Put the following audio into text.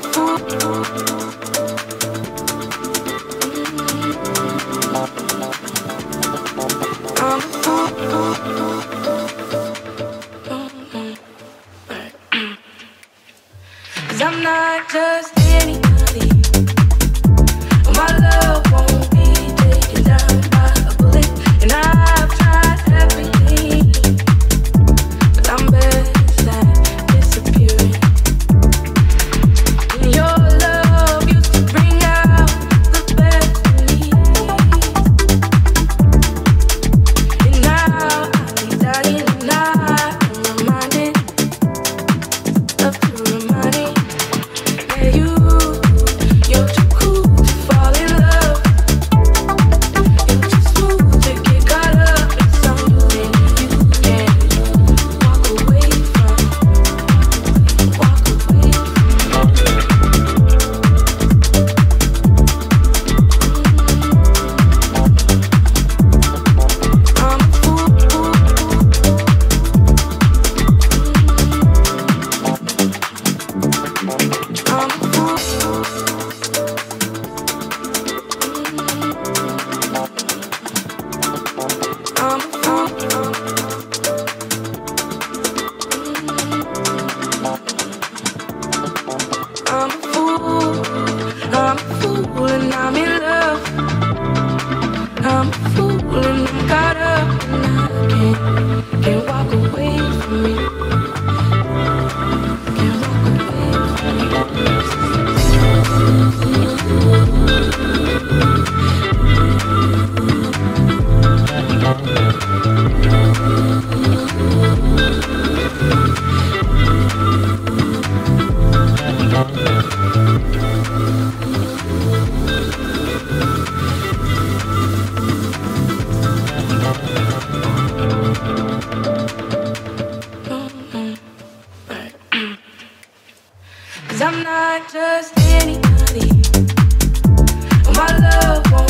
I'm not just anybody. My love won't be taken down by a bullet, and I've tried everything, but I'm best at disappearing. And your love used to bring out the best in me, and now I'll be dying and I'm reminded of to remind me. You're too cool to fall in love. You're too smooth to get caught up in something you can't walk away from. Walk away I'm a fool. I'm a fool and I'm in love. I'm a fool and I'm caught up and I can't walk away from me. Can't walk away from me. I'm not just anybody. My love won't